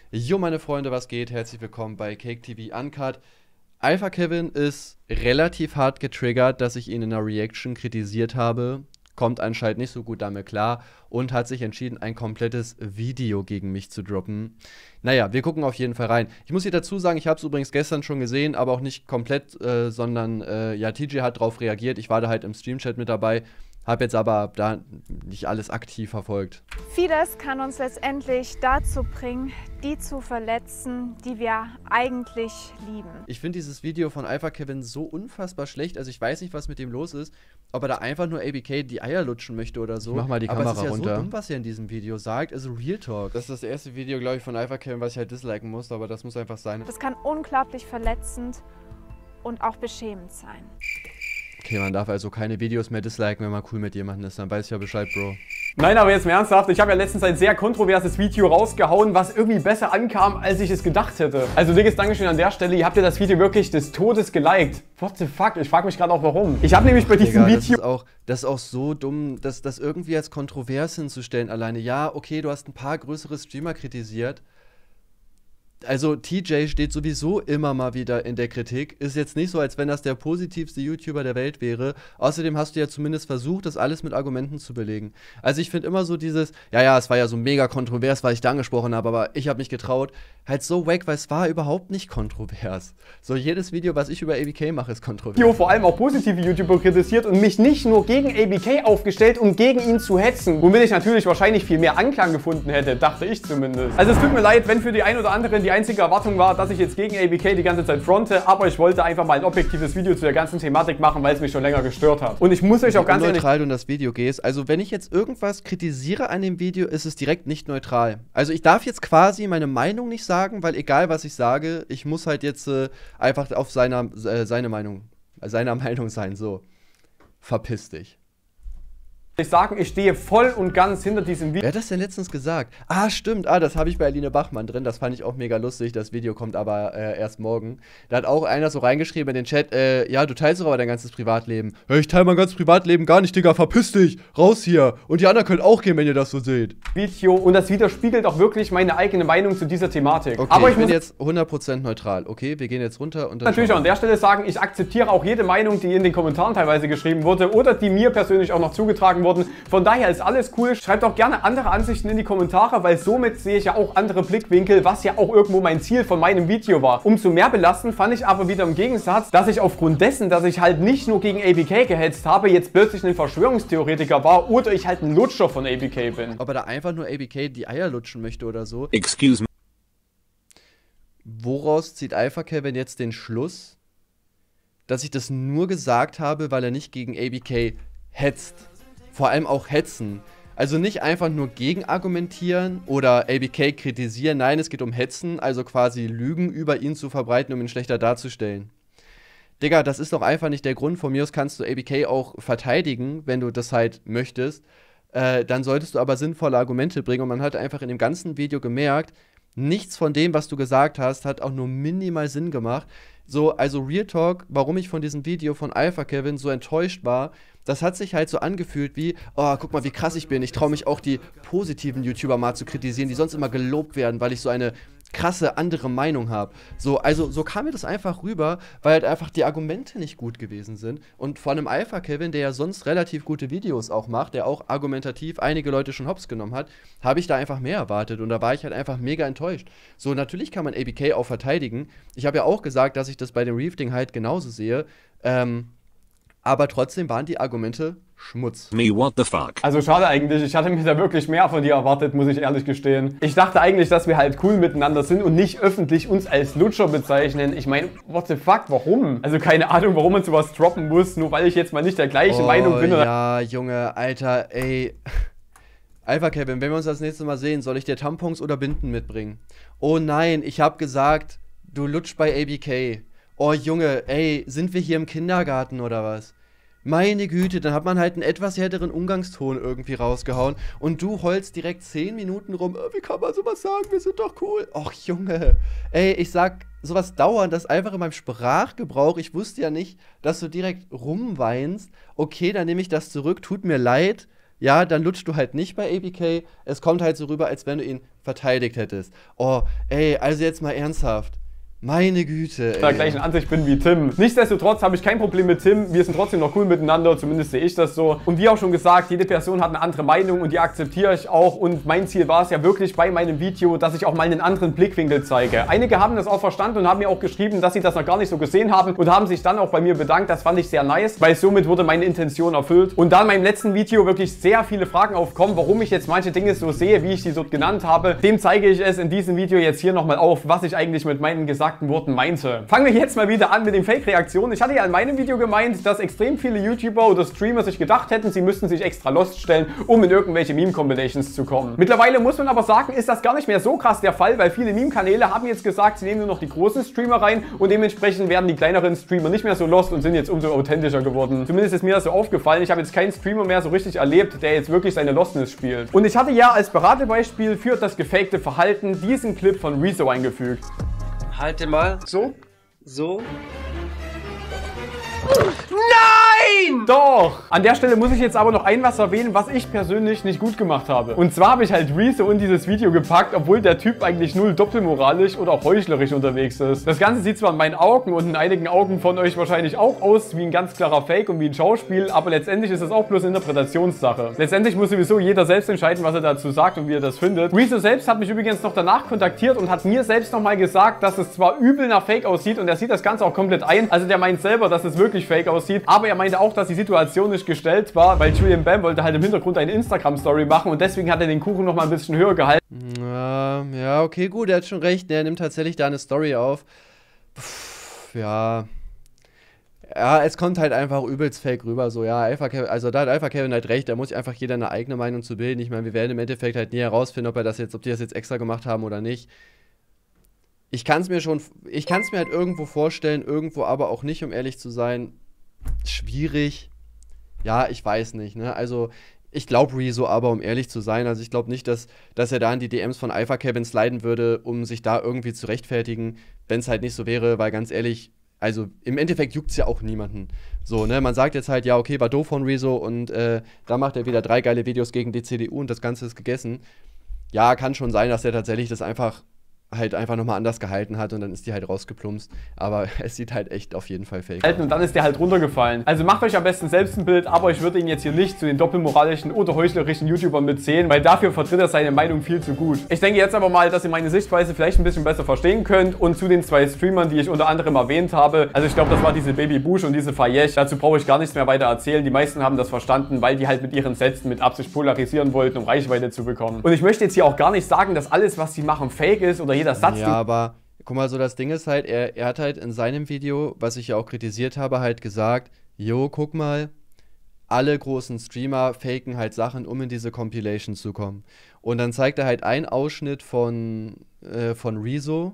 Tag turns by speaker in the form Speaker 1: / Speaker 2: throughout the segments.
Speaker 1: Jo, meine Freunde, was geht? Herzlich willkommen bei Cake TV Uncut. Alpha Kevin ist relativ hart getriggert, dass ich ihn in einer Reaction kritisiert habe. Kommt anscheinend nicht so gut damit klar und hat sich entschieden, ein komplettes Video gegen mich zu droppen. Naja, wir gucken auf jeden Fall rein. Ich muss hier dazu sagen, ich habe es übrigens gestern schon gesehen, aber auch nicht komplett, sondern ja, TJ hat darauf reagiert. Ich war da halt im Streamchat mit dabei. Habe jetzt aber da nicht alles aktiv verfolgt.
Speaker 2: Vieles kann uns letztendlich dazu bringen, die zu verletzen, die wir eigentlich lieben.
Speaker 1: Ich finde dieses Video von Alpha Kevin so unfassbar schlecht. Also ich weiß nicht, was mit dem los ist. Ob er da einfach nur ABK die Eier lutschen möchte oder so. Ich mach mal die Kamera runter. Aber es ist ja so dumm, was er in diesem Video sagt. Also Real Talk. Das ist das erste Video, glaube ich, von Alpha Kevin, was ich halt disliken muss. Aber das muss einfach sein.
Speaker 2: Das kann unglaublich verletzend und auch beschämend sein.
Speaker 1: Okay, man darf also keine Videos mehr disliken, wenn man cool mit jemandem ist. Dann weiß ich ja Bescheid, Bro.
Speaker 3: Nein, aber jetzt mal ernsthaft, ich habe ja letztens ein sehr kontroverses Video rausgehauen, was irgendwie besser ankam, als ich es gedacht hätte. Also dickes Dankeschön an der Stelle, ihr habt ja das Video wirklich des Todes geliked. What the fuck? Ich frage mich gerade auch warum. Ich habe nämlich bei diesem Video...
Speaker 1: Das ist auch so dumm, das irgendwie als kontrovers hinzustellen alleine. Ja, okay, du hast ein paar größere Streamer kritisiert. Also TJ steht sowieso immer mal wieder in der Kritik. Ist jetzt nicht so, als wenn das der positivste YouTuber der Welt wäre. Außerdem hast du ja zumindest versucht, das alles mit Argumenten zu belegen. Also ich finde immer so dieses, ja, es war ja so mega kontrovers, weil ich da angesprochen habe, aber ich habe mich getraut. Halt so wack, weil es war überhaupt nicht kontrovers. So jedes Video, was ich über ABK mache, ist kontrovers.
Speaker 3: Vor allem auch positive YouTuber kritisiert und mich nicht nur gegen ABK aufgestellt, um gegen ihn zu hetzen. Womit ich natürlich wahrscheinlich viel mehr Anklang gefunden hätte, dachte ich zumindest. Also es tut mir leid, wenn für die ein oder anderen die einzige Erwartung war, dass ich jetzt gegen ABK die ganze Zeit fronte, aber ich wollte einfach mal ein objektives Video zu der ganzen Thematik machen, weil es mich schon länger gestört hat. Und ich muss euch auch ganz ehrlich...
Speaker 1: neutral du in das Video gehst. Also wenn ich jetzt irgendwas kritisiere an dem Video, ist es direkt nicht neutral. Also ich darf jetzt quasi meine Meinung nicht sagen, weil egal was ich sage, ich muss halt jetzt einfach auf seiner Meinung sein. So, verpiss dich.
Speaker 3: Ich stehe voll und ganz hinter diesem Video.
Speaker 1: Wer hat das denn letztens gesagt? Ah, stimmt. Das habe ich bei Aline Bachmann drin. Das fand ich auch mega lustig. Das Video kommt aber erst morgen. Da hat auch einer so reingeschrieben in den Chat, ja, du teilst doch aber dein ganzes Privatleben. Ja, ich teile mein ganzes Privatleben gar nicht, Digga. Verpiss dich. Raus hier. Und die anderen könnt auch gehen, wenn ihr das so seht.
Speaker 3: Und das widerspiegelt auch wirklich meine eigene Meinung zu dieser Thematik.
Speaker 1: Okay, aber ich bin jetzt 100% neutral. Okay, wir gehen jetzt runter und dann
Speaker 3: natürlich auch an der Stelle sagen, ich akzeptiere auch jede Meinung, die in den Kommentaren teilweise geschrieben wurde oder die mir persönlich auch noch zugetragen wurden. Von daher ist alles cool. Schreibt auch gerne andere Ansichten in die Kommentare, weil somit sehe ich ja auch andere Blickwinkel, was ja auch irgendwo mein Ziel von meinem Video war. Umso mehr belastend fand ich aber wieder im Gegensatz, dass ich aufgrund dessen, dass ich halt nicht nur gegen ABK gehetzt habe, jetzt plötzlich ein Verschwörungstheoretiker war oder ich halt ein Lutscher von ABK bin.
Speaker 1: Ob er da einfach nur ABK die Eier lutschen möchte oder so.
Speaker 4: Excuse me.
Speaker 1: Woraus zieht Alpha Kevin jetzt den Schluss, dass ich das nur gesagt habe, weil er nicht gegen ABK hetzt? Vor allem auch hetzen. Also nicht einfach nur gegen argumentieren oder ABK kritisieren. Nein, es geht um Hetzen, also quasi Lügen über ihn zu verbreiten, um ihn schlechter darzustellen. Digga, das ist doch einfach nicht der Grund. Von mir aus kannst du ABK auch verteidigen, wenn du das halt möchtest. Dann solltest du aber sinnvolle Argumente bringen. Und man hat einfach in dem ganzen Video gemerkt, nichts von dem, was du gesagt hast, hat auch nur minimal Sinn gemacht. So, also Real Talk, warum ich von diesem Video von Alpha Kevin so enttäuscht war, das hat sich halt so angefühlt wie, oh, guck mal, wie krass ich bin. Ich traue mich auch, die positiven YouTuber mal zu kritisieren, die sonst immer gelobt werden, weil ich so eine krasse andere Meinung habe. So, also so kam mir das einfach rüber, weil halt einfach die Argumente nicht gut gewesen sind. Und vor allem Alpha Kevin, der ja sonst relativ gute Videos auch macht, der auch argumentativ einige Leute schon hops genommen hat, habe ich da einfach mehr erwartet. Und da war ich halt einfach mega enttäuscht. So, natürlich kann man ABK auch verteidigen. Ich habe ja auch gesagt, dass ich das bei dem Reef-Ding halt genauso sehe. Aber trotzdem waren die Argumente Schmutz.
Speaker 4: Me, what the fuck?
Speaker 3: Also schade eigentlich, ich hatte mir da wirklich mehr von dir erwartet, muss ich ehrlich gestehen. Ich dachte eigentlich, dass wir halt cool miteinander sind und nicht öffentlich uns als Lutscher bezeichnen. Ich meine, what the fuck, warum? Also keine Ahnung, warum man sowas droppen muss, nur weil ich jetzt mal nicht der gleichen Meinung bin.
Speaker 1: Ja, Junge, Alter, ey. Alpha Kevin, wenn wir uns das nächste Mal sehen, soll ich dir Tampons oder Binden mitbringen? Oh nein, ich hab gesagt, du lutsch bei ABK. Oh Junge, ey, sind wir hier im Kindergarten oder was? Meine Güte, dann hat man halt einen etwas härteren Umgangston irgendwie rausgehauen und du heulst direkt 10 Minuten rum, wie kann man sowas sagen, wir sind doch cool. Och Junge, ey, ich sag sowas dauernd, das ist einfach in meinem Sprachgebrauch, ich wusste ja nicht, dass du direkt rumweinst. Okay, dann nehme ich das zurück, tut mir leid, ja, dann lutscht du halt nicht bei ABK. Es kommt halt so rüber, als wenn du ihn verteidigt hättest. Oh, ey, also jetzt mal ernsthaft. Meine Güte, ey.
Speaker 3: Der gleichen Ansicht bin wie Tim. Nichtsdestotrotz habe ich kein Problem mit Tim. Wir sind trotzdem noch cool miteinander, zumindest sehe ich das so. Und wie auch schon gesagt, jede Person hat eine andere Meinung und die akzeptiere ich auch. Und mein Ziel war es ja wirklich bei meinem Video, dass ich auch mal einen anderen Blickwinkel zeige. Einige haben das auch verstanden und haben mir auch geschrieben, dass sie das noch gar nicht so gesehen haben und haben sich dann auch bei mir bedankt. Das fand ich sehr nice, weil somit wurde meine Intention erfüllt. Und da in meinem letzten Video wirklich sehr viele Fragen aufkommen, warum ich jetzt manche Dinge so sehe, wie ich sie dort genannt habe, dem zeige ich es in diesem Video jetzt hier nochmal auf, was ich eigentlich mit meinen gesagten Worten meinte. Fangen wir jetzt mal wieder an mit den Fake-Reaktionen. Ich hatte ja in meinem Video gemeint, dass extrem viele YouTuber oder Streamer sich gedacht hätten, sie müssten sich extra Lost stellen, um in irgendwelche Meme-Combinations zu kommen. Mittlerweile muss man aber sagen, ist das gar nicht mehr so krass der Fall, weil viele Meme-Kanäle haben jetzt gesagt, sie nehmen nur noch die großen Streamer rein und dementsprechend werden die kleineren Streamer nicht mehr so lost und sind jetzt umso authentischer geworden. Zumindest ist mir das so aufgefallen. Ich habe jetzt keinen Streamer mehr so richtig erlebt, der jetzt wirklich seine Lostness spielt. Und ich hatte ja als Paradebeispiel für das gefakte Verhalten diesen Clip von Rezo eingefügt.
Speaker 4: Halte mal.
Speaker 3: So?
Speaker 4: So.
Speaker 3: Nein! Doch! An der Stelle muss ich jetzt aber noch was erwähnen, was ich persönlich nicht gut gemacht habe. Und zwar habe ich halt Rezo in dieses Video gepackt, obwohl der Typ eigentlich null doppelmoralisch oder auch heuchlerisch unterwegs ist. Das Ganze sieht zwar in meinen Augen und in einigen Augen von euch wahrscheinlich auch aus wie ein ganz klarer Fake und wie ein Schauspiel, aber letztendlich ist es auch bloß Interpretationssache. Letztendlich muss sowieso jeder selbst entscheiden, was er dazu sagt und wie er das findet. Rezo selbst hat mich übrigens noch danach kontaktiert und hat mir selbst nochmal gesagt, dass es zwar übel nach Fake aussieht und er sieht das Ganze auch komplett ein. Also der meint selber, dass es wirklich Fake aussieht, aber er meinte auch, dass die Situation nicht gestellt war, weil Julian Bam wollte halt im Hintergrund eine Instagram-Story machen und deswegen hat er den Kuchen noch mal ein bisschen höher gehalten.
Speaker 1: Ja, okay, gut, er hat schon recht. Er nimmt tatsächlich da eine Story auf. Ja, es kommt halt einfach übelst fake rüber. So, ja, also da hat Alpha Kevin halt recht. Da muss sich einfach jeder eine eigene Meinung zu bilden. Ich meine, wir werden im Endeffekt halt nie herausfinden, ob die das jetzt extra gemacht haben oder nicht. Ich kann es mir halt irgendwo vorstellen, irgendwo aber auch nicht, um ehrlich zu sein. Schwierig. Ja, ich weiß nicht, ne? Also, ich glaube Rezo aber, um ehrlich zu sein. Also, ich glaube nicht, dass er da in die DMs von Alpha Kevin sliden würde, um sich da irgendwie zu rechtfertigen, wenn es halt nicht so wäre, weil ganz ehrlich, also im Endeffekt juckt es ja auch niemanden. So, ne? Man sagt jetzt halt, ja, okay, war doof von Rezo und da macht er wieder 3 geile Videos gegen die CDU und das Ganze ist gegessen. Ja, kann schon sein, dass er tatsächlich das einfach nochmal anders gehalten hat und dann ist die halt rausgeplumpst. Aber es sieht halt echt auf jeden Fall fake aus.
Speaker 3: Und dann ist der halt runtergefallen. Also macht euch am besten selbst ein Bild, aber ich würde ihn jetzt hier nicht zu den doppelmoralischen oder heuchlerischen YouTubern mitzählen, weil dafür vertritt er seine Meinung viel zu gut. Ich denke jetzt aber mal, dass ihr meine Sichtweise vielleicht ein bisschen besser verstehen könnt und zu den 2 Streamern, die ich unter anderem erwähnt habe. Also ich glaube, das war diese Baby Bush und diese Fayesh. Dazu brauche ich gar nichts mehr weiter erzählen. Die meisten haben das verstanden, weil die halt mit ihren Sätzen mit Absicht polarisieren wollten, um Reichweite zu bekommen. Und ich möchte jetzt hier auch gar nicht sagen, dass alles, was sie machen, fake ist oder jeder Satz.
Speaker 1: Ja, aber guck mal, so das Ding ist halt, er hat halt in seinem Video, was ich ja auch kritisiert habe, halt gesagt, jo, guck mal, alle großen Streamer faken halt Sachen, um in diese Compilation zu kommen. Und dann zeigt er halt einen Ausschnitt von Rezo.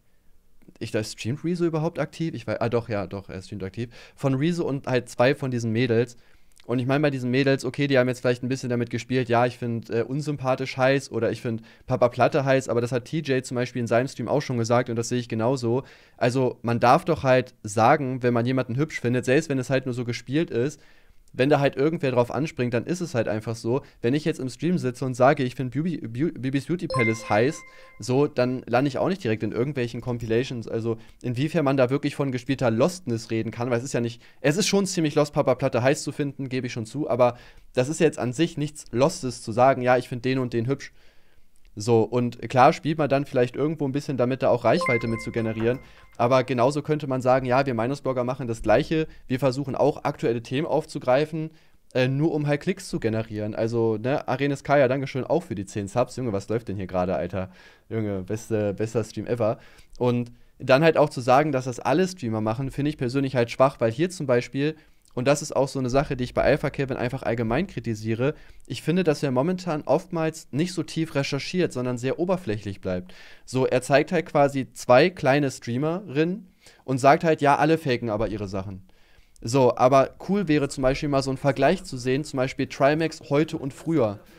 Speaker 1: Streamt Rezo überhaupt aktiv? Ich weiß, doch, er streamt aktiv. Von Rezo und halt 2 von diesen Mädels. Und ich meine, bei diesen Mädels, okay, die haben jetzt vielleicht ein bisschen damit gespielt, ja, ich finde unsympathisch heiß oder ich finde Papa Platte heiß, aber das hat TJ zum Beispiel in seinem Stream auch schon gesagt und das sehe ich genauso. Also man darf doch halt sagen, wenn man jemanden hübsch findet, selbst wenn es halt nur so gespielt ist, wenn da halt irgendwer drauf anspringt, dann ist es halt einfach so. Wenn ich jetzt im Stream sitze und sage, ich finde Bibis Beauty Palace heiß, so, dann lande ich auch nicht direkt in irgendwelchen Compilations. Also, inwiefern man da wirklich von gespielter Lostness reden kann, weil es ist schon ziemlich lost, Papa Platte heiß zu finden, gebe ich schon zu, aber das ist jetzt an sich nichts Lostes zu sagen, ja, ich finde den und den hübsch. So, und klar spielt man dann vielleicht irgendwo ein bisschen damit, da auch Reichweite mit zu generieren. Aber genauso könnte man sagen, ja, wir Meinungsblogger machen das Gleiche. Wir versuchen auch aktuelle Themen aufzugreifen, nur um halt Klicks zu generieren. Also, ne, Arenes Kaya, Dankeschön auch für die 10 Subs. Junge, was läuft denn hier gerade, Alter? Junge, bester Stream ever. Und dann halt auch zu sagen, dass das alle Streamer machen, finde ich persönlich halt schwach, weil hier zum Beispiel, und das ist auch so eine Sache, die ich bei Alpha Kevin einfach allgemein kritisiere. Ich finde, dass er momentan oftmals nicht so tief recherchiert, sondern sehr oberflächlich bleibt. So, er zeigt halt quasi 2 kleine Streamerinnen und sagt halt, ja, alle faken aber ihre Sachen. So, aber cool wäre zum Beispiel mal so ein Vergleich zu sehen, zum Beispiel Trimax heute und früher.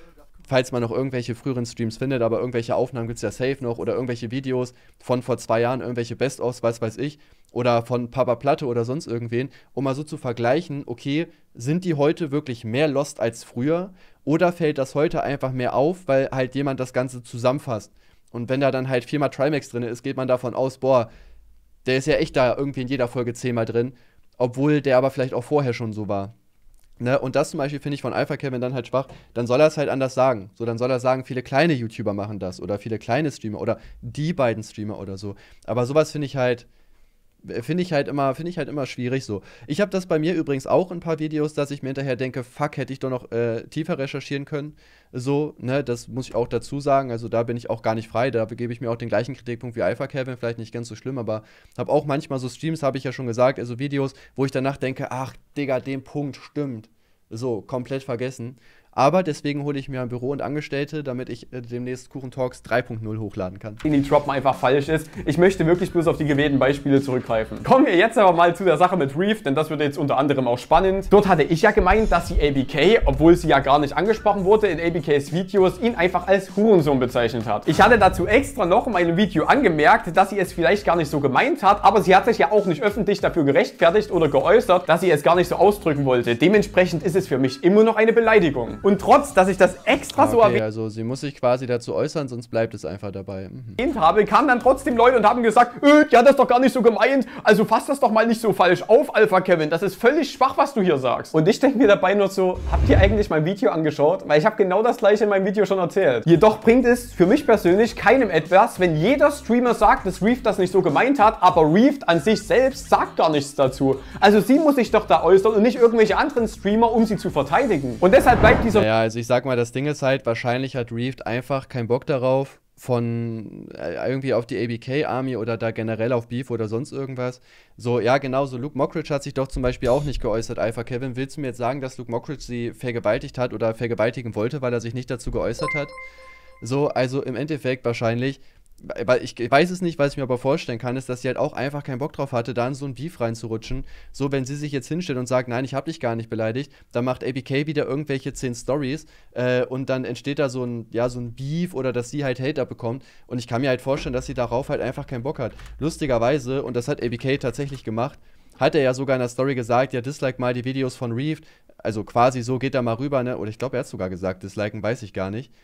Speaker 1: falls man noch irgendwelche früheren Streams findet, aber irgendwelche Aufnahmen gibt es ja safe noch oder irgendwelche Videos von vor 2 Jahren, irgendwelche Best-ofs, was weiß ich, oder von Papa Platte oder sonst irgendwen, um mal so zu vergleichen, okay, sind die heute wirklich mehr lost als früher oder fällt das heute einfach mehr auf, weil halt jemand das Ganze zusammenfasst. Und wenn da dann halt 4-mal Trimax drin ist, geht man davon aus, boah, der ist ja echt da irgendwie in jeder Folge 10-mal drin, obwohl der aber vielleicht auch vorher schon so war. Ne? Und das zum Beispiel finde ich von Alpha Kevin dann halt schwach, dann soll er es halt anders sagen. So, dann soll er sagen, viele kleine YouTuber machen das oder viele kleine Streamer oder die beiden Streamer oder so. Aber sowas finde ich halt immer schwierig so. Ich habe das bei mir übrigens auch in ein paar Videos, dass ich mir hinterher denke, fuck, hätte ich doch noch tiefer recherchieren können. So, ne, das muss ich auch dazu sagen. Also da bin ich auch gar nicht frei. Da gebe ich mir auch den gleichen Kritikpunkt wie Alpha Kevin, vielleicht nicht ganz so schlimm, aber habe auch manchmal so Streams, habe ich ja schon gesagt, also Videos, wo ich danach denke, ach, Digga, den Punkt stimmt. So, komplett vergessen. Aber deswegen hole ich mir ein Büro und Angestellte, damit ich demnächst Kuchen Talks 3.0 hochladen kann.
Speaker 3: Die droppen einfach falsch ist. Ich möchte wirklich bloß auf die gewählten Beispiele zurückgreifen. Kommen wir jetzt aber mal zu der Sache mit Reef, denn das wird jetzt unter anderem auch spannend. Dort hatte ich ja gemeint, dass die ABK, obwohl sie ja gar nicht angesprochen wurde in ABKs Videos, ihn einfach als Hurensohn bezeichnet hat. Ich hatte dazu extra noch in meinem Video angemerkt, dass sie es vielleicht gar nicht so gemeint hat, aber sie hat sich ja auch nicht öffentlich dafür gerechtfertigt oder geäußert, dass sie es gar nicht so ausdrücken wollte. Dementsprechend ist es für mich immer noch eine Beleidigung. Und trotz, dass ich das extra so erwähnt
Speaker 1: also sie muss sich quasi dazu äußern, sonst bleibt es einfach dabei.
Speaker 3: habe, kamen dann trotzdem Leute und haben gesagt, die hat das doch gar nicht so gemeint, also fass das doch mal nicht so falsch auf, Alpha Kevin, das ist völlig schwach, was du hier sagst. Und ich denke mir dabei nur so, habt ihr eigentlich mein Video angeschaut? Weil ich habe genau das gleiche in meinem Video schon erzählt. Jedoch bringt es für mich persönlich keinem etwas, wenn jeder Streamer sagt, dass Reef das nicht so gemeint hat, aber Reef an sich selbst sagt gar nichts dazu. Also sie muss sich doch da äußern und nicht irgendwelche anderen Streamer, um sie zu verteidigen. Und deshalb bleibt dieser...
Speaker 1: Ja, also ich sag mal, das Ding ist halt, wahrscheinlich hat Reef einfach keinen Bock darauf, von irgendwie auf die ABK-Army oder da generell auf Beef oder sonst irgendwas. So, ja, genau, so Luke Mockridge hat sich doch zum Beispiel auch nicht geäußert, Alpha Kevin. Willst du mir jetzt sagen, dass Luke Mockridge sie vergewaltigt hat oder vergewaltigen wollte, weil er sich nicht dazu geäußert hat? So, also im Endeffekt wahrscheinlich, weil ich weiß es nicht, was ich mir aber vorstellen kann, ist, dass sie halt auch einfach keinen Bock drauf hatte, da in so ein Beef reinzurutschen. So, wenn sie sich jetzt hinstellt und sagt, nein, ich hab dich gar nicht beleidigt, dann macht ABK wieder irgendwelche 10 Stories und dann entsteht da so ein Beef oder dass sie halt Hater bekommt. Und ich kann mir halt vorstellen, dass sie darauf halt einfach keinen Bock hat. Lustigerweise, und das hat ABK tatsächlich gemacht, hat er ja sogar in der Story gesagt, ja, dislike mal die Videos von Reef. Also quasi so, geht da mal rüber, ne? Oder ich glaube, er hat sogar gesagt, disliken, weiß ich gar nicht.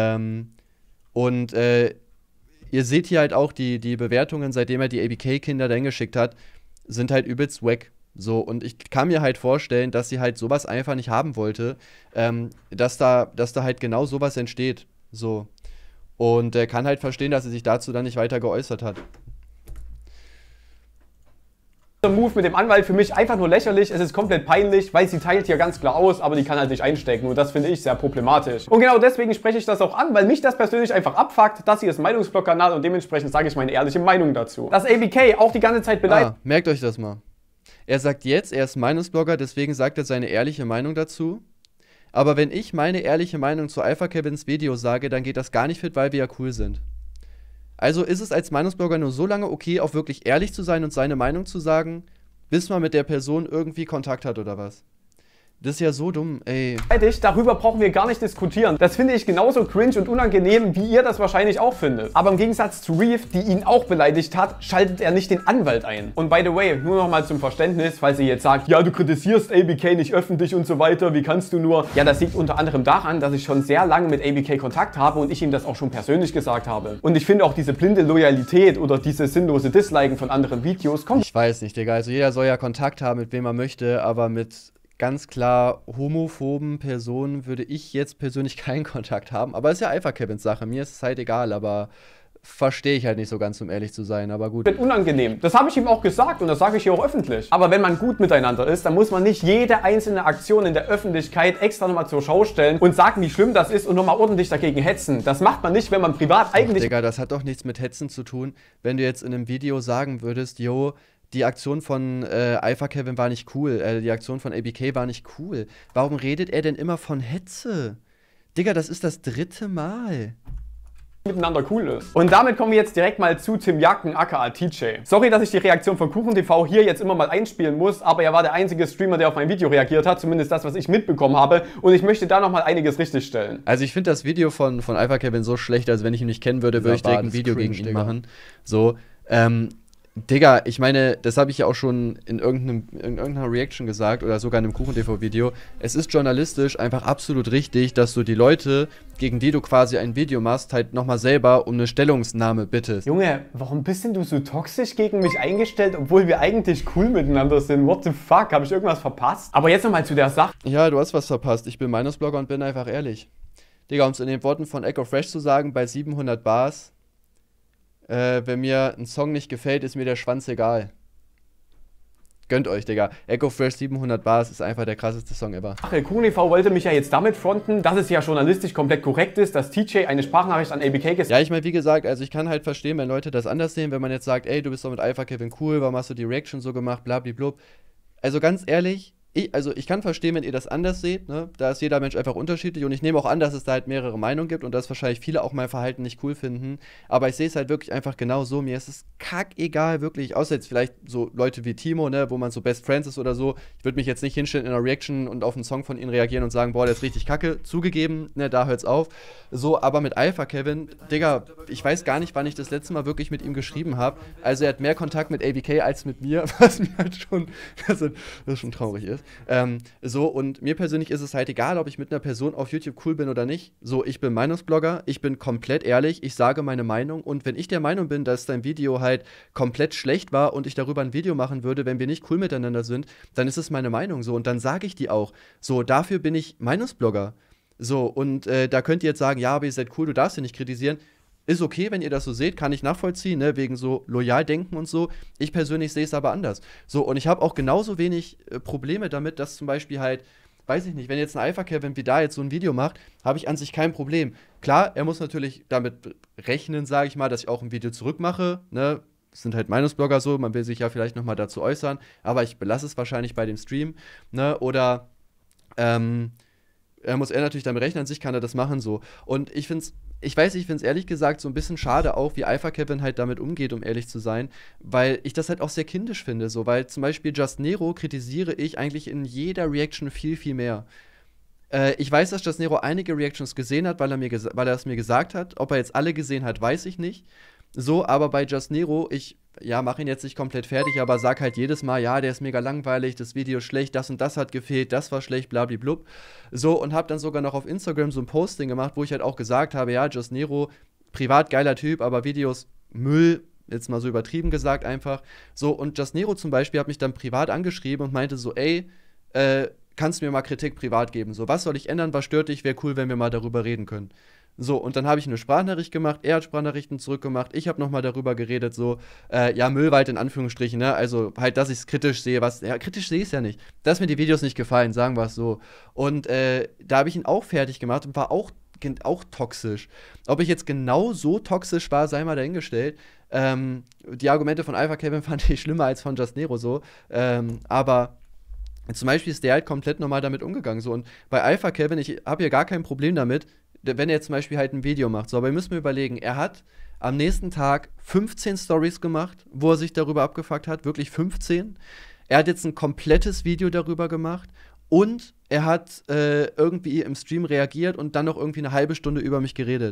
Speaker 1: Ihr seht hier halt auch die Bewertungen, seitdem er die ABK-Kinder dahin geschickt hat, sind halt übelst wack. So, und ich kann mir halt vorstellen, dass sie halt sowas einfach nicht haben wollte, dass da halt genau sowas entsteht. So. Und er kann halt verstehen, dass sie sich dazu dann nicht weiter geäußert hat.
Speaker 3: Move mit dem Anwalt für mich einfach nur lächerlich, es ist komplett peinlich, weil sie teilt hier ganz klar aus, aber die kann halt nicht einstecken und das finde ich sehr problematisch. Und genau deswegen spreche ich das auch an, weil mich das persönlich einfach abfuckt, dass hier ist ein Meinungsblog-Kanal und dementsprechend sage ich meine ehrliche Meinung dazu. Dass ABK auch die ganze Zeit beleidigt...
Speaker 1: merkt euch das mal. Er sagt jetzt, er ist Meinungsblogger, deswegen sagt er seine ehrliche Meinung dazu. Aber wenn ich meine ehrliche Meinung zu Alpha Kevins Video sage, dann geht das gar nicht fit, weil wir ja cool sind. Also ist es als Meinungsblogger nur so lange okay, auch wirklich ehrlich zu sein und seine Meinung zu sagen, bis man mit der Person irgendwie Kontakt hat oder was? Das ist ja so dumm, ey.
Speaker 3: Darüber brauchen wir gar nicht diskutieren. Das finde ich genauso cringe und unangenehm, wie ihr das wahrscheinlich auch findet. Aber im Gegensatz zu Reef, die ihn auch beleidigt hat, schaltet er nicht den Anwalt ein. Und by the way, nur nochmal zum Verständnis, falls ihr jetzt sagt, ja, du kritisierst ABK nicht öffentlich und so weiter, wie kannst du nur? Ja, das liegt unter anderem daran, dass ich schon sehr lange mit ABK Kontakt habe und ich ihm das auch schon persönlich gesagt habe. Und ich finde auch diese blinde Loyalität oder diese sinnlose Disliken von anderen Videos kommt...
Speaker 1: Ich weiß nicht, Digga, also jeder soll ja Kontakt haben, mit wem er möchte, aber mit ganz klar homophoben Personen würde ich jetzt persönlich keinen Kontakt haben. Aber ist ja Alpha Kevins Sache. Mir ist es halt egal, aber verstehe ich halt nicht so ganz, um ehrlich zu sein. Aber gut.
Speaker 3: Unangenehm. Das habe ich ihm auch gesagt und das sage ich hier auch öffentlich. Aber wenn man gut miteinander ist, dann muss man nicht jede einzelne Aktion in der Öffentlichkeit extra nochmal zur Schau stellen und sagen, wie schlimm das ist und nochmal ordentlich dagegen hetzen. Das macht man nicht, wenn man privat eigentlich...
Speaker 1: Digga, das hat doch nichts mit Hetzen zu tun, wenn du jetzt in einem Video sagen würdest, yo, die Aktion von Alpha Kevin war nicht cool, die Aktion von ABK war nicht cool. Warum redet er denn immer von Hetze? Digga, das ist das 3. Mal.
Speaker 3: miteinander cool ist. Und damit kommen wir jetzt direkt mal zu Tim Jacken aka TJ. Sorry, dass ich die Reaktion von KuchenTV hier jetzt immer mal einspielen muss, aber er war der einzige Streamer, der auf mein Video reagiert hat, zumindest das, was ich mitbekommen habe, und ich möchte da nochmal einiges richtigstellen.
Speaker 1: Also ich finde das Video von Alpha Kevin so schlecht, als wenn ich ihn nicht kennen würde, würde ich direkt ein Video gegen ihn machen. So, Digga, ich meine, das habe ich ja auch schon in irgendeiner Reaction gesagt oder sogar in einem KuchenTV-Video. Es ist journalistisch einfach absolut richtig, dass du die Leute, gegen die du quasi ein Video machst, halt nochmal selber um eine Stellungnahme bittest.
Speaker 3: Junge, warum bist denn du so toxisch gegen mich eingestellt, obwohl wir eigentlich cool miteinander sind? What the fuck? Habe ich irgendwas verpasst? Aber jetzt nochmal zu der Sache.
Speaker 1: Ja, du hast was verpasst. Ich bin Meinungsblogger und bin einfach ehrlich. Digga, um es in den Worten von Echo Fresh zu sagen, bei 700 Bars, wenn mir ein Song nicht gefällt, ist mir der Schwanz egal. Gönnt euch, Digga. Echo Fresh 700 Bars ist einfach der krasseste Song ever.
Speaker 3: KuchenTV wollte mich ja jetzt damit fronten, dass es ja journalistisch komplett korrekt ist, dass TJ eine Sprachnachricht an ABK gesagt hat.
Speaker 1: Ja, ich meine, wie gesagt, also ich kann halt verstehen, wenn Leute das anders sehen, wenn man jetzt sagt, ey, du bist doch mit Alpha Kevin cool, warum hast du die Reaction so gemacht, blablablub. Also ganz ehrlich, ich kann verstehen, wenn ihr das anders seht, ne? Da ist jeder Mensch einfach unterschiedlich und ich nehme auch an, dass es da halt mehrere Meinungen gibt und dass wahrscheinlich viele auch mein Verhalten nicht cool finden, aber ich sehe es halt wirklich einfach genau so, mir ist es kackegal, wirklich, außer jetzt vielleicht so Leute wie Timo, ne, wo man so Best Friends ist oder so, ich würde mich jetzt nicht hinstellen in einer Reaction und auf einen Song von ihnen reagieren und sagen, boah, der ist richtig kacke, zugegeben, ne, da hört's auf, so, aber mit Alpha Kevin, Digga, ich weiß gar nicht, wann ich das letzte Mal wirklich mit ihm geschrieben habe, also er hat mehr Kontakt mit ABK als mit mir, was mir halt schon, das schon traurig ist. So, und mir persönlich ist es halt egal, ob ich mit einer Person auf YouTube cool bin oder nicht. So, ich bin Meinungsblogger, ich bin komplett ehrlich, ich sage meine Meinung und wenn ich der Meinung bin, dass dein Video halt komplett schlecht war und ich darüber ein Video machen würde, wenn wir nicht cool miteinander sind, dann ist es meine Meinung so und dann sage ich die auch. So, dafür bin ich Meinungsblogger. So, und da könnt ihr jetzt sagen, ja, aber ihr seid cool, du darfst ihn nicht kritisieren. Ist okay, wenn ihr das so seht, kann ich nachvollziehen, ne, wegen so Loyaldenken und so. Ich persönlich sehe es aber anders. So, und ich habe auch genauso wenig Probleme damit, dass zum Beispiel halt, weiß ich nicht, wenn jetzt ein Alpha Kevin wie da jetzt so ein Video macht, habe ich an sich kein Problem. Klar, er muss natürlich damit rechnen, sage ich mal, dass ich auch ein Video zurückmache, ne. Das sind halt Meinungsblogger so, man will sich ja vielleicht nochmal dazu äußern, aber ich belasse es wahrscheinlich bei dem Stream, ne, oder, muss er natürlich damit rechnen, an sich kann er das machen so. Und ich finde es ehrlich gesagt so ein bisschen schade auch, wie Alpha Kevin halt damit umgeht, um ehrlich zu sein, weil ich das halt auch sehr kindisch finde, so, weil zum Beispiel Just Nero kritisiere ich eigentlich in jeder Reaction viel, viel mehr. Ich weiß, dass Just Nero einige Reactions gesehen hat, weil er es mir gesagt hat. Ob er jetzt alle gesehen hat, weiß ich nicht. So, aber bei Just Nero, ich mache ihn jetzt nicht komplett fertig, aber sag halt jedes Mal, ja, der ist mega langweilig, das Video ist schlecht, das und das hat gefehlt, das war schlecht, blablablub. So, und hab dann sogar noch auf Instagram so ein Posting gemacht, wo ich halt auch gesagt habe, ja, Just Nero, privat geiler Typ, aber Videos Müll, jetzt mal so übertrieben gesagt einfach. So, und Just Nero zum Beispiel hat mich dann privat angeschrieben und meinte so, ey, kannst du mir mal Kritik privat geben? So, was soll ich ändern, was stört dich, wäre cool, wenn wir mal darüber reden können. So, und dann habe ich eine Sprachnachricht gemacht, er hat Sprachnachrichten zurückgemacht, ich habe nochmal darüber geredet, so, ja, Müllwald in Anführungsstrichen, ne, also halt, dass ich es kritisch sehe, kritisch sehe ich es ja nicht, dass mir die Videos nicht gefallen, sagen wir es so. Und da habe ich ihn auch fertig gemacht und war auch toxisch. Ob ich jetzt genau so toxisch war, sei mal dahingestellt. Die Argumente von Alpha Kevin fand ich schlimmer als von Just Nero so, aber zum Beispiel ist der halt komplett normal damit umgegangen, so, und bei Alpha Kevin, ich habe hier gar kein Problem damit, wenn er jetzt zum Beispiel halt ein Video macht. So, aber ihr müsst mir überlegen, er hat am nächsten Tag 15 Stories gemacht, wo er sich darüber abgefuckt hat, wirklich 15. Er hat jetzt ein komplettes Video darüber gemacht und er hat irgendwie im Stream reagiert und dann noch irgendwie eine halbe Stunde über mich geredet.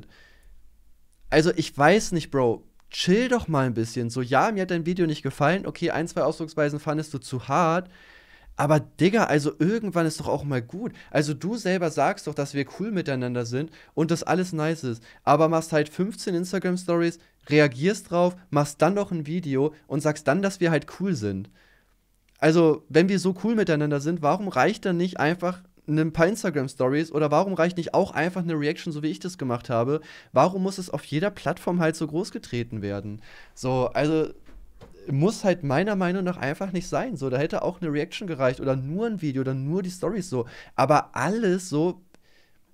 Speaker 1: Also ich weiß nicht, Bro, chill doch mal ein bisschen. So, ja, mir hat dein Video nicht gefallen, okay, 1, 2 Ausdrucksweisen fandest du zu hart, aber Digga, also irgendwann ist doch auch mal gut. Also du selber sagst doch, dass wir cool miteinander sind und das alles nice ist. Aber machst halt 15 Instagram-Stories, reagierst drauf, machst dann noch ein Video und sagst dann, dass wir halt cool sind. Also, wenn wir so cool miteinander sind, warum reicht dann nicht einfach ein paar Instagram-Stories oder warum reicht nicht auch einfach eine Reaction, so wie ich das gemacht habe? Warum muss es auf jeder Plattform halt so groß getreten werden? So, also muss halt meiner Meinung nach einfach nicht sein. So, da hätte auch eine Reaction gereicht oder nur ein Video oder nur die Stories so. Aber alles so,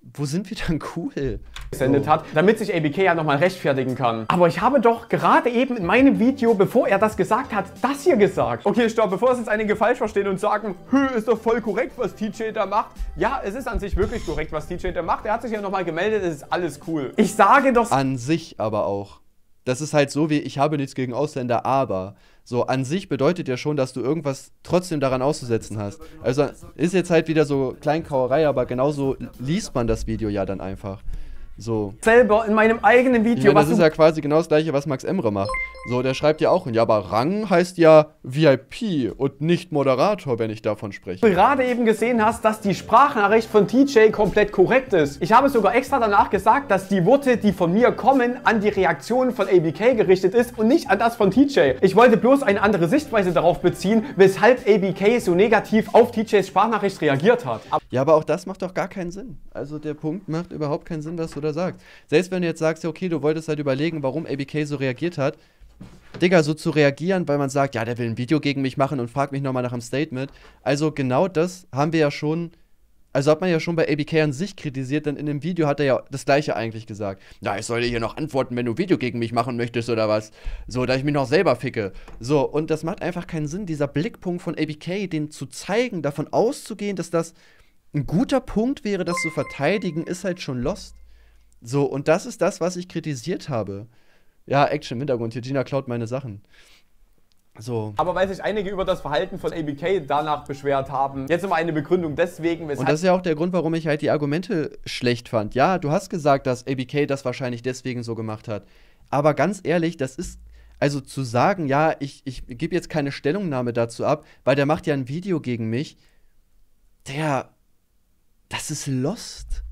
Speaker 1: wo sind wir dann cool?
Speaker 3: Gesendet hat, damit sich ABK ja nochmal rechtfertigen kann. Aber ich habe doch gerade eben in meinem Video, bevor er das gesagt hat, das hier gesagt. Okay, stopp, bevor es jetzt einige falsch verstehen und sagen, ist doch voll korrekt, was TJ da macht. Ja, es ist an sich wirklich korrekt, was TJ da macht. Er hat sich ja nochmal gemeldet, es ist alles cool. Ich sage doch...
Speaker 1: An sich aber auch. Das ist halt so wie, ich habe nichts gegen Ausländer, aber... So, an sich bedeutet ja schon, dass du irgendwas trotzdem daran auszusetzen hast. Also, ist jetzt halt wieder so Kleinkauerei, aber genauso liest man das Video ja dann einfach. So.
Speaker 3: Selber in meinem eigenen Video,
Speaker 1: Ich meine, das ist ja quasi genau das gleiche, was Max Emre macht. So, der schreibt ja auch, ja, aber Rang heißt ja VIP und nicht Moderator, wenn ich davon spreche.
Speaker 3: Du gerade eben gesehen hast, dass die Sprachnachricht von TJ komplett korrekt ist. Ich habe sogar extra danach gesagt, dass die Worte, die von mir kommen, an die Reaktion von ABK gerichtet ist und nicht an das von TJ. Ich wollte bloß eine andere Sichtweise darauf beziehen, weshalb ABK so negativ auf TJs Sprachnachricht reagiert hat.
Speaker 1: Ja, aber auch das macht doch gar keinen Sinn. Also der Punkt macht überhaupt keinen Sinn, was du da sagst. Selbst wenn du jetzt sagst, ja okay, du wolltest halt überlegen, warum ABK so reagiert hat. Digga, so zu reagieren, weil man sagt, ja, der will ein Video gegen mich machen und fragt mich nochmal nach einem Statement. Also genau das haben wir ja schon, also hat man ja schon bei ABK an sich kritisiert, denn in dem Video hat er ja das Gleiche eigentlich gesagt. Ja, ich soll dir hier noch antworten, wenn du ein Video gegen mich machen möchtest oder was. So, da ich mich noch selber ficke. So, und das macht einfach keinen Sinn, dieser Blickpunkt von ABK, den zu zeigen, davon auszugehen, dass das ein guter Punkt wäre, das zu verteidigen, ist halt schon lost. So, und das ist das, was ich kritisiert habe. Ja, Action im Hintergrund, hier Gina klaut meine Sachen. So.
Speaker 3: Aber weil sich einige über das Verhalten von ABK danach beschwert haben, jetzt nochmal eine Begründung deswegen, weshalb...
Speaker 1: Und das ist ja auch der Grund, warum ich halt die Argumente schlecht fand. Ja, du hast gesagt, dass ABK das wahrscheinlich deswegen so gemacht hat. Aber ganz ehrlich, das ist... Also zu sagen, ja, ich gebe jetzt keine Stellungnahme dazu ab, weil der macht ja ein Video gegen mich. Das ist lost.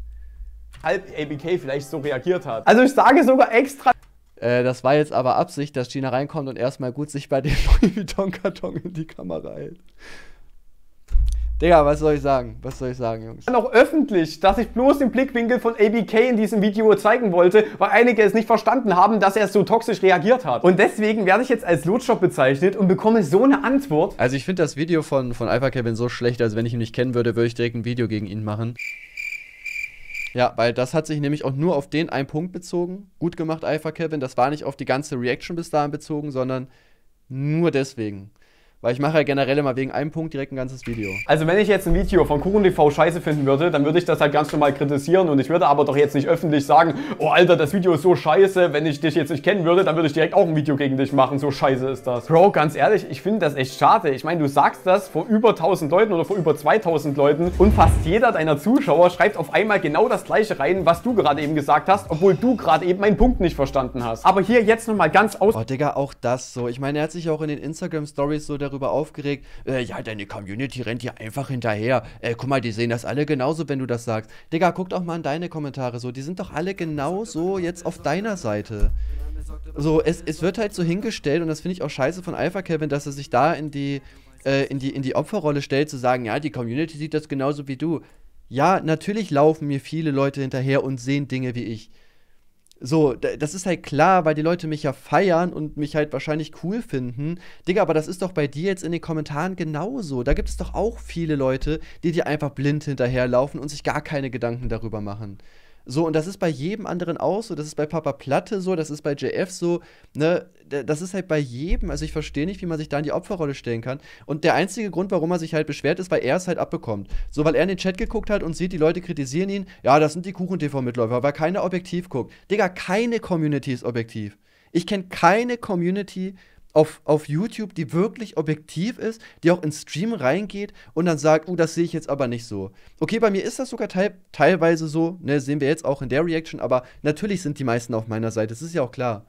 Speaker 3: ABK vielleicht so reagiert hat. Also ich sage sogar extra...
Speaker 1: Das war jetzt aber Absicht, dass Gina reinkommt und erstmal gut sich bei dem Louis Vuitton-Karton in die Kamera hält. Digga, was soll ich sagen? Was soll ich sagen, Jungs?
Speaker 3: Auch öffentlich, dass ich bloß den Blickwinkel von ABK in diesem Video zeigen wollte, weil einige es nicht verstanden haben, dass er so toxisch reagiert hat. Und deswegen werde ich jetzt als Lotjob bezeichnet und bekomme so eine Antwort.
Speaker 1: Also ich finde das Video von Alpha Kevin so schlecht, als wenn ich ihn nicht kennen würde, würde ich direkt ein Video gegen ihn machen. Ja, weil das hat sich nämlich auch nur auf den einen Punkt bezogen. Gut gemacht, Alpha Kevin. Das war nicht auf die ganze Reaction bis dahin bezogen, sondern nur deswegen. Weil ich mache ja generell immer wegen einem Punkt direkt ein ganzes Video.
Speaker 3: Also wenn ich jetzt ein Video von KuchenTV scheiße finden würde, dann würde ich das halt ganz normal kritisieren und ich würde aber doch jetzt nicht öffentlich sagen, oh Alter, das Video ist so scheiße, wenn ich dich jetzt nicht kennen würde, dann würde ich direkt auch ein Video gegen dich machen, so scheiße ist das. Bro, ganz ehrlich, ich finde das echt schade. Ich meine, du sagst das vor über 1000 Leuten oder vor über 2000 Leuten und fast jeder deiner Zuschauer schreibt auf einmal genau das gleiche rein, was du gerade eben gesagt hast, obwohl du gerade eben meinen Punkt nicht verstanden hast. Aber hier jetzt nochmal ganz aus...
Speaker 1: Oh Digga, auch das so. Ich meine, er hat sich auch in den Instagram-Stories so darüber aufgeregt, ja, deine Community rennt dir einfach hinterher. Guck mal, die sehen das alle genauso, wenn du das sagst. Digga, guck doch mal in deine Kommentare so. Die sind doch alle genauso jetzt auf deiner Seite. So, es wird halt so hingestellt und das finde ich auch scheiße von Alpha Kevin, dass er sich da in die Opferrolle stellt, zu sagen, ja, die Community sieht das genauso wie du. Ja, natürlich laufen mir viele Leute hinterher und sehen Dinge wie ich. So, das ist halt klar, weil die Leute mich ja feiern und mich halt wahrscheinlich cool finden. Digga, aber das ist doch bei dir jetzt in den Kommentaren genauso. Da gibt es doch auch viele Leute, die dir einfach blind hinterherlaufen und sich gar keine Gedanken darüber machen. So, und das ist bei jedem anderen auch so, das ist bei Papa Platte so, das ist bei JF so, ne, das ist halt bei jedem, also ich verstehe nicht, wie man sich da in die Opferrolle stellen kann. Und der einzige Grund, warum er sich halt beschwert, ist, weil er es halt abbekommt. So, weil er in den Chat geguckt hat und sieht, die Leute kritisieren ihn, ja, das sind die KuchenTV-Mitläufer, weil keiner objektiv guckt. Digga, keine Community ist objektiv. Ich kenne keine Community auf YouTube, die wirklich objektiv ist, die auch ins Stream reingeht und dann sagt, das sehe ich jetzt aber nicht so. Okay, bei mir ist das sogar teilweise so, ne, sehen wir jetzt auch in der Reaction, aber natürlich sind die meisten auf meiner Seite, das ist ja auch klar.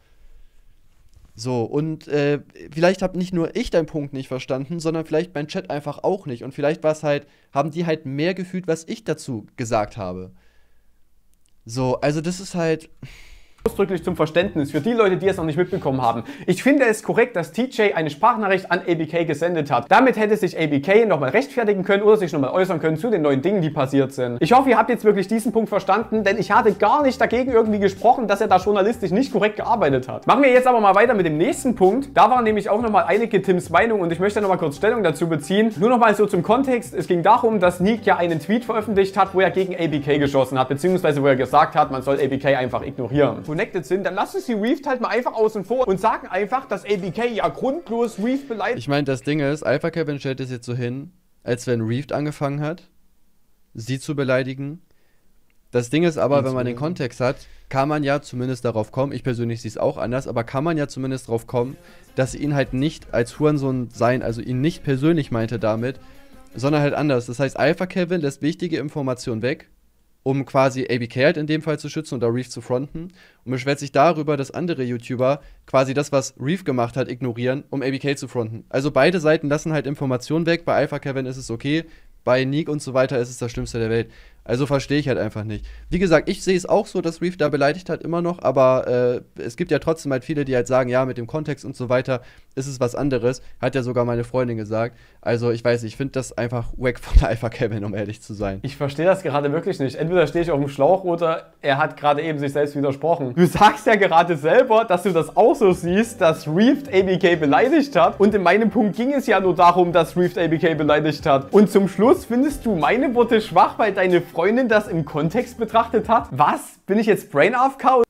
Speaker 1: So, und vielleicht habe nicht nur ich deinen Punkt nicht verstanden, sondern vielleicht mein Chat einfach auch nicht. Und vielleicht haben die halt mehr gefühlt, was ich dazu gesagt habe. So, also das ist halt...
Speaker 3: Ausdrücklich zum Verständnis für die Leute, die es noch nicht mitbekommen haben. Ich finde es korrekt, dass TJ eine Sprachnachricht an ABK gesendet hat. Damit hätte sich ABK nochmal rechtfertigen können oder sich nochmal äußern können zu den neuen Dingen, die passiert sind. Ich hoffe, ihr habt jetzt wirklich diesen Punkt verstanden, denn ich hatte gar nicht dagegen irgendwie gesprochen, dass er da journalistisch nicht korrekt gearbeitet hat. Machen wir jetzt aber mal weiter mit dem nächsten Punkt. Da waren nämlich auch nochmal einige Tims Meinungen und ich möchte nochmal kurz Stellung dazu beziehen. Nur nochmal so zum Kontext. Es ging darum, dass Nick ja einen Tweet veröffentlicht hat, wo er gegen ABK geschossen hat, beziehungsweise wo er gesagt hat, man soll ABK einfach ignorieren. Connected sind, dann lassen sie Reeft halt mal einfach außen vor und sagen einfach, dass ABK ja grundlos Reeft beleidigt.
Speaker 1: Ich meine, das Ding ist, Alpha Kevin stellt es jetzt so hin, als wenn Reeft angefangen hat, sie zu beleidigen. Das Ding ist aber, wenn man den Kontext hat, kann man ja zumindest darauf kommen, ich persönlich sehe es auch anders, aber kann man ja zumindest darauf kommen, dass sie ihn halt nicht als Hurensohn sein, also ihn nicht persönlich meinte damit, sondern halt anders. Das heißt, Alpha Kevin lässt wichtige Informationen weg, um quasi ABK halt in dem Fall zu schützen und da Reef zu fronten und beschwert sich darüber, dass andere YouTuber quasi das, was Reef gemacht hat, ignorieren, um ABK zu fronten. Also beide Seiten lassen halt Informationen weg, bei Alpha Kevin ist es okay, bei Nick und so weiter ist es das Schlimmste der Welt. Also verstehe ich halt einfach nicht. Wie gesagt, ich sehe es auch so, dass Reef da beleidigt hat, immer noch, aber es gibt ja trotzdem halt viele, die halt sagen, ja, mit dem Kontext und so weiter ist es was anderes. Hat ja sogar meine Freundin gesagt. Also ich weiß nicht, ich finde das einfach wack von Alpha Kevin, um ehrlich zu sein.
Speaker 3: Ich verstehe das gerade wirklich nicht. Entweder stehe ich auf dem Schlauch oder er hat gerade eben sich selbst widersprochen. Du sagst ja gerade selber, dass du das auch so siehst, dass Reeft ABK beleidigt hat. Und in meinem Punkt ging es ja nur darum, dass Reeft ABK beleidigt hat. Und zum Schluss findest du meine Worte schwach, weil deine Freundin das im Kontext betrachtet hat? Was? Bin ich jetzt Brain AFK?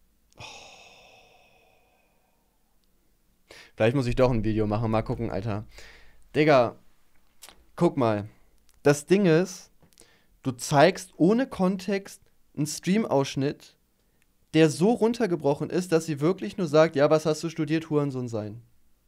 Speaker 1: Vielleicht muss ich doch ein Video machen, mal gucken, Alter. Digga, guck mal. Das Ding ist, du zeigst ohne Kontext einen Stream-Ausschnitt, der so runtergebrochen ist, dass sie wirklich nur sagt, ja, was hast du studiert, Hurensohn sein.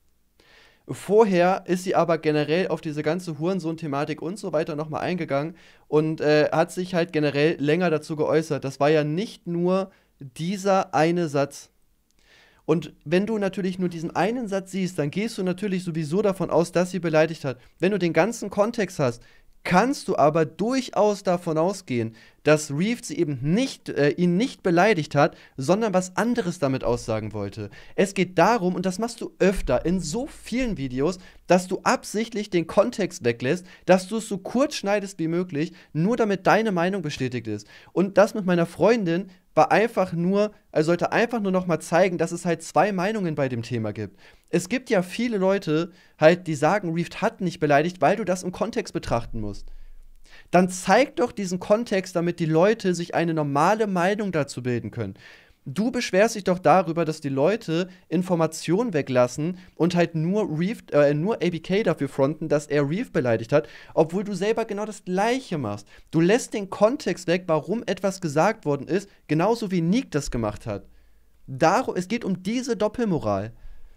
Speaker 1: Vorher ist sie aber generell auf diese ganze Hurensohn-Thematik und so weiter nochmal eingegangen und hat sich halt generell länger dazu geäußert. Das war ja nicht nur dieser eine Satz. Und wenn du natürlich nur diesen einen Satz siehst, dann gehst du natürlich sowieso davon aus, dass sie beleidigt hat. Wenn du den ganzen Kontext hast, kannst du aber durchaus davon ausgehen, dass Reeft sie eben nicht, ihn nicht beleidigt hat, sondern was anderes damit aussagen wollte. Es geht darum, und das machst du öfter in so vielen Videos, dass du absichtlich den Kontext weglässt, dass du es so kurz schneidest wie möglich, nur damit deine Meinung bestätigt ist. Und das mit meiner Freundin war einfach nur, also sollte einfach nur noch mal zeigen, dass es halt zwei Meinungen bei dem Thema gibt. Es gibt ja viele Leute halt, die sagen, Reeft hat nicht beleidigt, weil du das im Kontext betrachten musst. Dann zeig doch diesen Kontext, damit die Leute sich eine normale Meinung dazu bilden können. Du beschwerst dich doch darüber, dass die Leute Informationen weglassen und halt nur ABK dafür fronten, dass er Reeft beleidigt hat, obwohl du selber genau das Gleiche machst. Du lässt den Kontext weg, warum etwas gesagt worden ist, genauso wie Nick das gemacht hat. Es geht um diese Doppelmoral.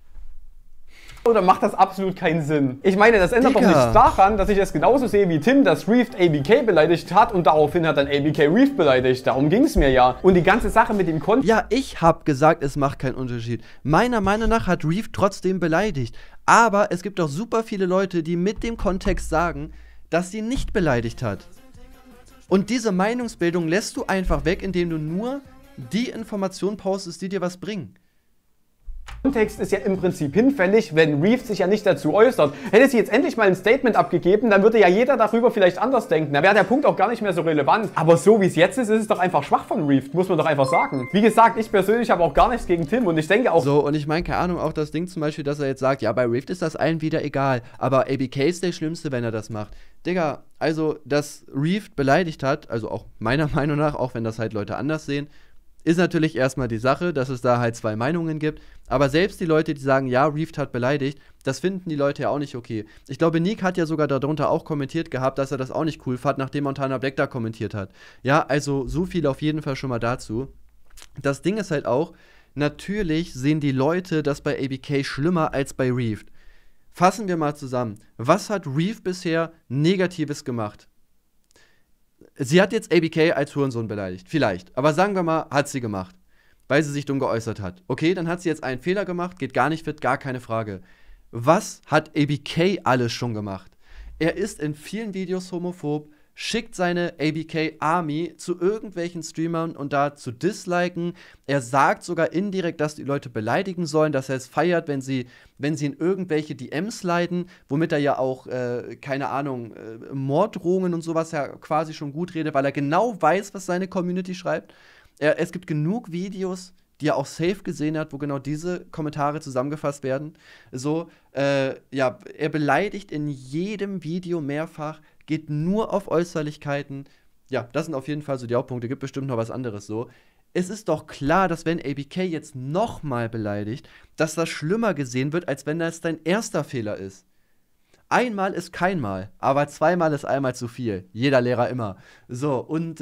Speaker 3: Oder macht das absolut keinen Sinn? Ich meine, das ändert doch nichts daran, dass ich es genauso sehe wie Tim, dass Reeft ABK beleidigt hat und daraufhin hat dann ABK Reeft beleidigt. Darum ging es mir ja. Und die ganze Sache mit dem Kontext.
Speaker 1: Ja, ich hab gesagt, es macht keinen Unterschied. Meiner Meinung nach hat Reeft trotzdem beleidigt. Aber es gibt auch super viele Leute, die mit dem Kontext sagen, dass sie nicht beleidigt hat. Und diese Meinungsbildung lässt du einfach weg, indem du nur die Informationen postest, die dir was bringen.
Speaker 3: Kontext ist ja im Prinzip hinfällig, wenn Reeft sich ja nicht dazu äußert. Hätte sie jetzt endlich mal ein Statement abgegeben, dann würde ja jeder darüber vielleicht anders denken. Da wäre der Punkt auch gar nicht mehr so relevant. Aber so wie es jetzt ist es doch einfach schwach von Reeft, muss man doch einfach sagen. Wie gesagt, ich persönlich habe auch gar nichts gegen Tim und ich denke auch...
Speaker 1: So, und ich meine, keine Ahnung, auch das Ding zum Beispiel, dass er jetzt sagt, ja, bei Reeft ist das allen wieder egal, aber ABK ist der Schlimmste, wenn er das macht. Digga, also, dass Reeft beleidigt hat, also auch meiner Meinung nach, auch wenn das halt Leute anders sehen, ist natürlich erstmal die Sache, dass es da halt zwei Meinungen gibt. Aber selbst die Leute, die sagen, ja, Reeft hat beleidigt, das finden die Leute ja auch nicht okay. Ich glaube, Nick hat ja sogar darunter auch kommentiert gehabt, dass er das auch nicht cool fand, nachdem Montana Black da kommentiert hat. Ja, also so viel auf jeden Fall schon mal dazu. Das Ding ist halt auch, natürlich sehen die Leute das bei ABK schlimmer als bei Reeft. Fassen wir mal zusammen. Was hat Reeft bisher Negatives gemacht? Sie hat jetzt ABK als Hurensohn beleidigt, vielleicht. Aber sagen wir mal, hat sie gemacht, weil sie sich dumm geäußert hat. Okay, dann hat sie jetzt einen Fehler gemacht, geht gar nicht fit, gar keine Frage. Was hat ABK alles schon gemacht? Er ist in vielen Videos homophob, schickt seine ABK Army zu irgendwelchen Streamern und da zu disliken. Er sagt sogar indirekt, dass die Leute beleidigen sollen, dass er es feiert, wenn sie in irgendwelche DMs leiten, womit er ja auch, keine Ahnung, Morddrohungen und sowas ja quasi schon gut redet, weil er genau weiß, was seine Community schreibt. Es gibt genug Videos, die er auch safe gesehen hat, wo genau diese Kommentare zusammengefasst werden. So, ja, er beleidigt in jedem Video mehrfach, geht nur auf Äußerlichkeiten. Ja, das sind auf jeden Fall so die Hauptpunkte. Gibt bestimmt noch was anderes so. Es ist doch klar, dass wenn ABK jetzt nochmal beleidigt, dass das schlimmer gesehen wird, als wenn das dein erster Fehler ist. Einmal ist kein Mal, aber zweimal ist einmal zu viel. Jeder Lehrer immer. So, und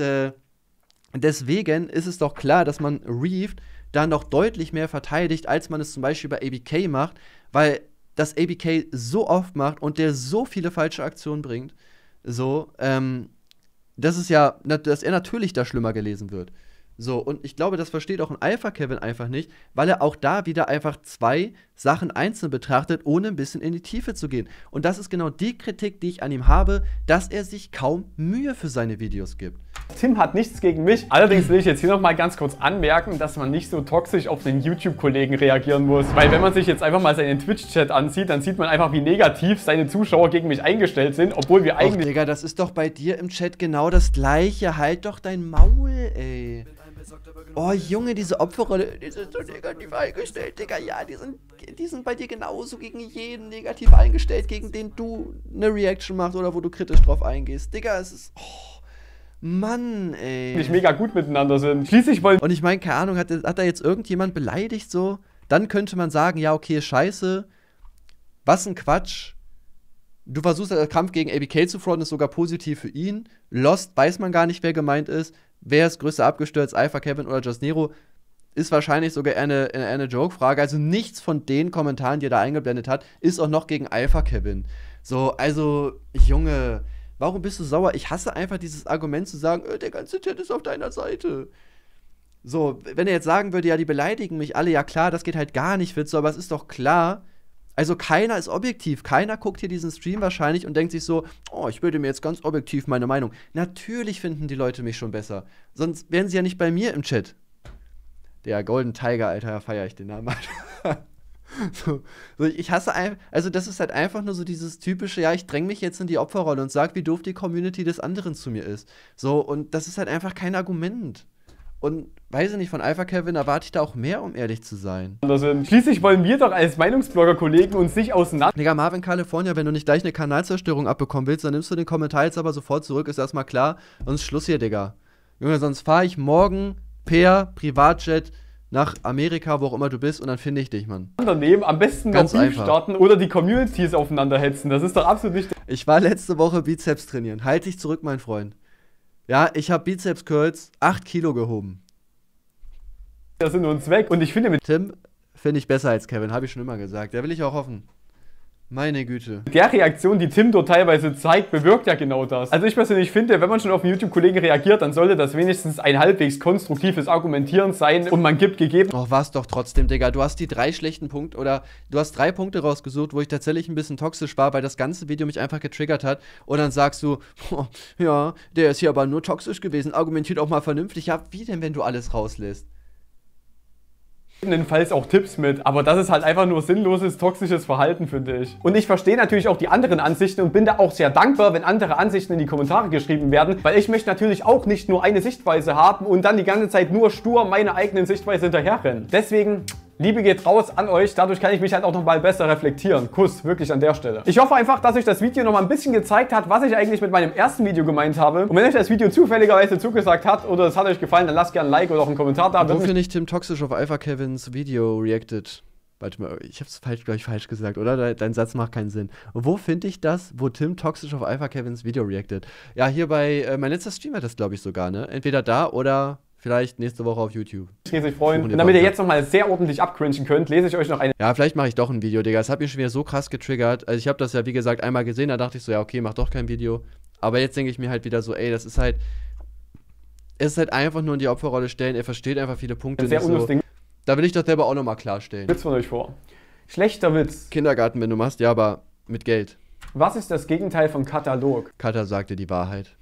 Speaker 1: deswegen ist es doch klar, dass man Reef dann noch deutlich mehr verteidigt, als man es zum Beispiel bei ABK macht, weil das ABK so oft macht und der so viele falsche Aktionen bringt, so, das ist ja, dass er natürlich da schlimmer gelesen wird. So, und ich glaube, das versteht auch ein Alpha Kevin einfach nicht, weil er auch da wieder einfach zwei Sachen einzeln betrachtet, ohne ein bisschen in die Tiefe zu gehen. Und das ist genau die Kritik, die ich an ihm habe, dass er sich kaum Mühe für seine Videos gibt.
Speaker 3: Tim hat nichts gegen mich. Allerdings will ich jetzt hier noch mal ganz kurz anmerken, dass man nicht so toxisch auf den YouTube-Kollegen reagieren muss. Weil wenn man sich jetzt einfach mal seinen Twitch-Chat ansieht, dann sieht man einfach, wie negativ seine Zuschauer gegen mich eingestellt sind, obwohl wir eigentlich...
Speaker 1: Digga, das ist doch bei dir im Chat genau das Gleiche. Halt doch dein Maul, ey. Oh, Junge, diese Opferrolle, die sind so negativ eingestellt, Digga. Ja, die sind bei dir genauso gegen jeden negativ eingestellt, gegen den du eine Reaction machst oder wo du kritisch drauf eingehst. Digga, es ist... Oh, Mann, ey.
Speaker 3: Nicht mega gut miteinander sind. Schließlich wollen...
Speaker 1: Und ich meine, keine Ahnung, hat da jetzt irgendjemand beleidigt so? Dann könnte man sagen, ja, okay, scheiße. Was ein Quatsch. Du versuchst, der Kampf gegen ABK zu fronten, ist sogar positiv für ihn. Lost weiß man gar nicht, wer gemeint ist. Wer ist größer abgestürzt, Alpha Kevin oder Just Nero? Ist wahrscheinlich sogar eher eine Joke-Frage. Also nichts von den Kommentaren, die er da eingeblendet hat, ist auch noch gegen Alpha Kevin. So, also, Junge, warum bist du sauer? Ich hasse einfach dieses Argument zu sagen, der ganze Chat ist auf deiner Seite. So, wenn er jetzt sagen würde, ja, die beleidigen mich alle, ja klar, das geht halt gar nicht, Witz, aber es ist doch klar. Also keiner ist objektiv, keiner guckt hier diesen Stream wahrscheinlich und denkt sich so, oh, ich bilde mir jetzt ganz objektiv meine Meinung. Natürlich finden die Leute mich schon besser, sonst wären sie ja nicht bei mir im Chat. Der Golden Tiger, Alter, feiere ich den Namen. so, ich hasse einfach, also das ist halt einfach nur so dieses typische, ja, ich dränge mich jetzt in die Opferrolle und sag, wie doof die Community des anderen zu mir ist. So, und das ist halt einfach kein Argument. Und weiß ich nicht, von Alpha Kevin erwarte ich da auch mehr, um ehrlich zu sein.
Speaker 3: Schließlich wollen wir doch als Meinungsblogger-Kollegen uns nicht auseinander...
Speaker 1: Digga, Marvin California, wenn du nicht gleich eine Kanalzerstörung abbekommen willst, dann nimmst du den Kommentar jetzt aber sofort zurück, ist erstmal klar. Und ist Schluss hier, Digga. Junge, sonst fahre ich morgen per Privatjet nach Amerika, wo auch immer du bist, und dann finde ich dich, Mann.
Speaker 3: Nehmen, am besten noch Beef starten oder die Communities aufeinander hetzen. Das ist doch absolut nicht...
Speaker 1: Ich war letzte Woche Bizeps trainieren. Halt dich zurück, mein Freund. Ja, ich habe Bizeps-Curls 8 Kilo gehoben.
Speaker 3: Das sind uns weg. Und ich finde mit
Speaker 1: Tim finde ich besser als Kevin, habe ich schon immer gesagt. Da will ich auch hoffen. Meine Güte.
Speaker 3: Der Reaktion, die Tim dort teilweise zeigt, bewirkt ja genau das. Also ich persönlich finde, wenn man schon auf einen YouTube-Kollegen reagiert, dann sollte das wenigstens ein halbwegs konstruktives Argumentieren sein und man gibt gegeben...
Speaker 1: Oh, war's doch trotzdem, Digga. Du hast die 3 schlechten Punkte, oder du hast 3 Punkte rausgesucht, wo ich tatsächlich ein bisschen toxisch war, weil das ganze Video mich einfach getriggert hat. Und dann sagst du, oh, ja, der ist hier aber nur toxisch gewesen, argumentiert auch mal vernünftig. Ja, wie denn, wenn du alles rauslässt?
Speaker 3: Jedenfalls auch Tipps mit, aber das ist halt einfach nur sinnloses, toxisches Verhalten, finde ich. Und ich verstehe natürlich auch die anderen Ansichten und bin da auch sehr dankbar, wenn andere Ansichten in die Kommentare geschrieben werden, weil ich möchte natürlich auch nicht nur eine Sichtweise haben und dann die ganze Zeit nur stur meiner eigenen Sichtweise hinterherrennen. Deswegen... Liebe geht raus an euch, dadurch kann ich mich halt auch nochmal besser reflektieren. Kuss, wirklich an der Stelle. Ich hoffe einfach, dass euch das Video nochmal ein bisschen gezeigt hat, was ich eigentlich mit meinem ersten Video gemeint habe. Und wenn euch das Video zufälligerweise zugesagt hat oder es hat euch gefallen, dann lasst gerne ein Like oder auch einen Kommentar da.
Speaker 1: Wo finde ich Tim toxisch auf Alpha Kevins Video reacted? Warte mal, ich hab's gleich falsch gesagt, oder? Dein Satz macht keinen Sinn. Wo finde ich das, wo Tim toxisch auf Alpha Kevins Video reacted? Ja, hier bei, mein letzter Stream hat das, glaube ich, sogar, ne? Entweder da oder... Vielleicht nächste Woche auf YouTube.
Speaker 3: Riesig freuen. Und damit ihr jetzt nochmal sehr ordentlich abcringen könnt, lese ich euch noch eine...
Speaker 1: Ja, vielleicht mache ich doch ein Video, Digga. Es hat mich schon wieder so krass getriggert. Also ich habe das ja, wie gesagt, einmal gesehen, da dachte ich so, ja, okay, mach doch kein Video. Aber jetzt denke ich mir halt wieder so, ey, das ist halt... Es ist halt einfach nur in die Opferrolle stellen. Er versteht einfach viele Punkte
Speaker 3: sehr
Speaker 1: nicht so. Da will ich das selber auch nochmal klarstellen.
Speaker 3: Witz von euch vor. Schlechter Witz.
Speaker 1: Kindergarten, wenn du machst, ja, aber mit Geld.
Speaker 3: Was ist das Gegenteil von Katalog?
Speaker 1: Kata sagte die Wahrheit.